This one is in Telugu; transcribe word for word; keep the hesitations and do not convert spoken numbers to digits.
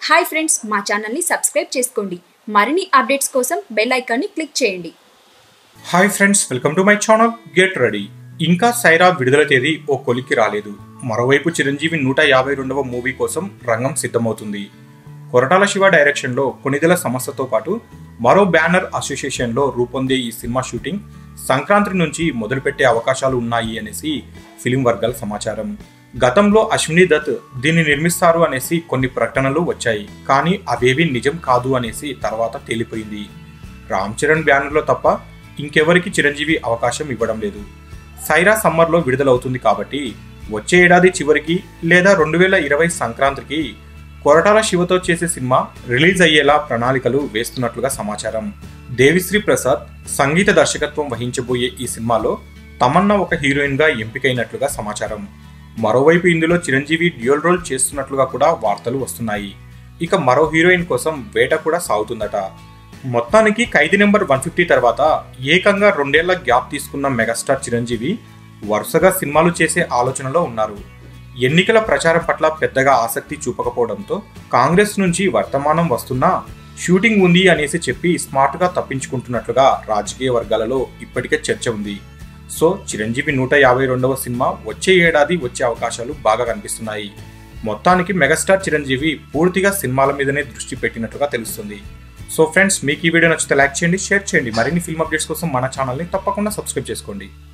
హాయ్ ఫ్రెండ్స్, మా ఛానల్ని సబ్స్క్రైబ్ చేసుకోండి. మరిన్ని అప్డేట్స్ కోసం బెల్ ఐకాన్ని క్లిక్ చేయండి. Hi friends, welcome to my channel. Get ready. ఇంకా సైరా విడుదల తేదీ ఓ కొలిక్కి రాలేదు. మరోవైపు చిరంజీవి నూట యాభై రెండవ మూవీ కోసం రంగం సిద్ధమవుతుంది. కొరటాల శివ డైరెక్షన్లో కొనిదెల సంస్థతో పాటు మరో బ్యానర్ అసోసియేషన్లో రూపొందే ఈ సినిమా షూటింగ్ సంక్రాంతి నుంచి మొదలుపెట్టే అవకాశాలు ఉన్నాయి అనేసి ఫిలిం వర్గాల సమాచారం. గతంలో అశ్విని దత్ దీన్ని నిర్మిస్తారు అనేసి కొన్ని ప్రకటనలు వచ్చాయి, కానీ అవేవి నిజం కాదు అనేసి తర్వాత తేలిపోయింది. రామ్ చరణ్ బ్యానర్లో తప్ప ఇంకెవరికి చిరంజీవి అవకాశం ఇవ్వడం లేదు. సైరా సమ్మర్లో విడుదలవుతుంది కాబట్టి వచ్చే ఏడాది చివరికి లేదా రెండు వేల ఇరవై సంక్రాంతికి కొరటాల శివతో చేసే సినిమా రిలీజ్ అయ్యేలా ప్రణాళికలు వేస్తున్నట్లుగా సమాచారం. దేవిశ్రీ ప్రసాద్ సంగీత దర్శకత్వం వహించబోయే ఈ సినిమాలో తమన్నా ఒక హీరోయిన్ గా ఎంపికైనట్లుగా సమాచారం. మరోవైపు ఇందులో చిరంజీవి డ్యూయల్ రోల్ చేస్తున్నట్లుగా కూడా వార్తలు వస్తున్నాయి. ఇక మరో హీరోయిన్ కోసం వేట కూడా సాగుతుందట. మొత్తానికి ఖైదీ నెంబర్ వన్ ఫిఫ్టీ తర్వాత ఏకంగా రెండేళ్ల గ్యాప్ తీసుకున్న మెగాస్టార్ చిరంజీవి వరుసగా సినిమాలు చేసే ఆలోచనలో ఉన్నారు. ఎన్నికల ప్రచారం పట్ల పెద్దగా ఆసక్తి చూపకపోవడంతో కాంగ్రెస్ నుంచి వర్తమానం వస్తున్నా షూటింగ్ ఉంది అనేసి చెప్పి స్మార్ట్ గా తప్పించుకుంటున్నట్లుగా రాజకీయ వర్గాలలో ఇప్పటికే చర్చ ఉంది. సో చిరంజీవి నూట యాభై రెండవ సినిమా వచ్చే ఏడాది వచ్చే అవకాశాలు బాగా కనిపిస్తున్నాయి. మొత్తానికి మెగాస్టార్ చిరంజీవి పూర్తిగా సినిమాల మీదనే దృష్టి పెట్టినట్లుగా తెలుస్తుంది. సో ఫ్రెండ్స్, మీకు ఈ వీడియో నచ్చితే లైక్ చేయండి, షేర్ చేయండి. మరిన్ని ఫిల్మ్ అప్డేట్స్ కోసం మన ఛానల్ని తప్పకుండా సబ్స్క్రైబ్ చేసుకోండి.